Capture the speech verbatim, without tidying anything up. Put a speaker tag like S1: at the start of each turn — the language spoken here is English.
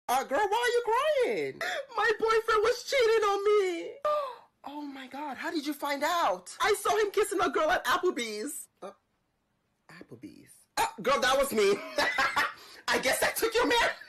S1: Uh, girl, why are you crying?
S2: My boyfriend was cheating on me.
S1: Oh my God, how did you find out?
S2: I saw him kissing a girl at Applebee's.
S1: Uh, Applebee's? Uh, girl, that was me. I guess I took your man.